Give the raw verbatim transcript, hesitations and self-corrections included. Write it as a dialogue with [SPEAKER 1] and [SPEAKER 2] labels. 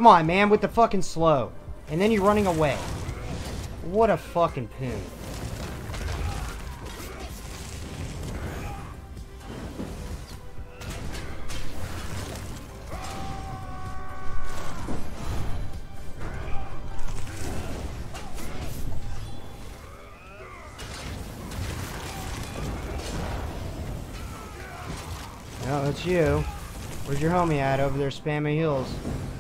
[SPEAKER 1] Come on, man, with the fucking slow. And then you're running away. What a fucking poon. No, it's you. Where's your homie at over there spamming heals?